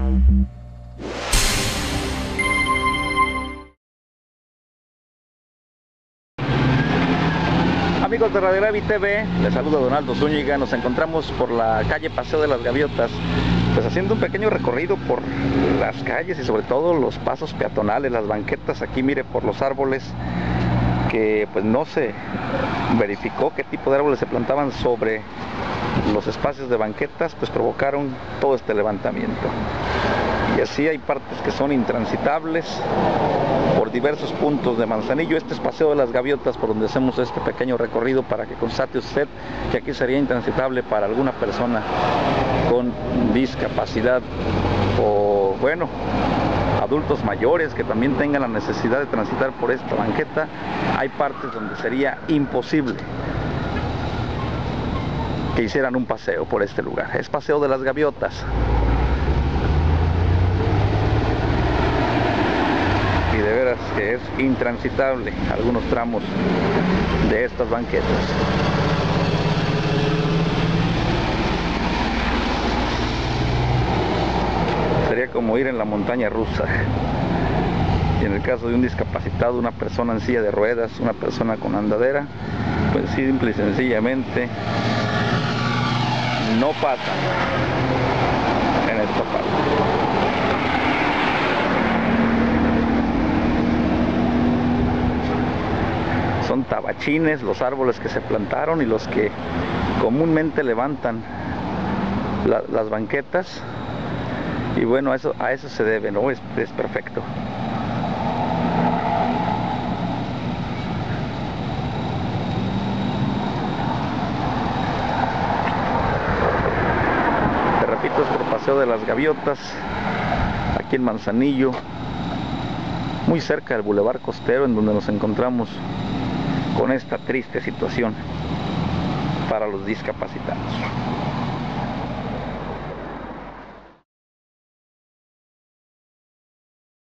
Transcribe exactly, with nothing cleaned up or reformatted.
Amigos de Radio Gaby T V, les saluda Donaldo Zúñiga. Nos encontramos por la calle Paseo de las Gaviotas, pues haciendo un pequeño recorrido por las calles y sobre todo los pasos peatonales, las banquetas. Aquí mire, por los árboles que pues no se verificó qué tipo de árboles se plantaban sobre los espacios de banquetas, pues provocaron todo este levantamiento. Y así hay partes que son intransitables por diversos puntos de Manzanillo. Este es Paseo de las Gaviotas, por donde hacemos este pequeño recorrido para que constate usted que aquí sería intransitable para alguna persona con discapacidad o, bueno, adultos mayores que también tengan la necesidad de transitar por esta banqueta. Hay partes donde sería imposible que hicieran un paseo por este lugar. Es Paseo de las Gaviotas. Y de veras que es intransitable algunos tramos de estas banquetas. Sería como ir en la montaña rusa. Y en el caso de un discapacitado, una persona en silla de ruedas, una persona con andadera, pues simple y sencillamente no pasan en esta parte. Son tabachines los árboles que se plantaron y los que comúnmente levantan la, las banquetas. Y bueno, a eso, a eso se debe, ¿no? Es, es perfecto. Te repito, es por Paseo de las Gaviotas, aquí en Manzanillo, muy cerca del Boulevard Costero, en donde nos encontramos con esta triste situación para los discapacitados.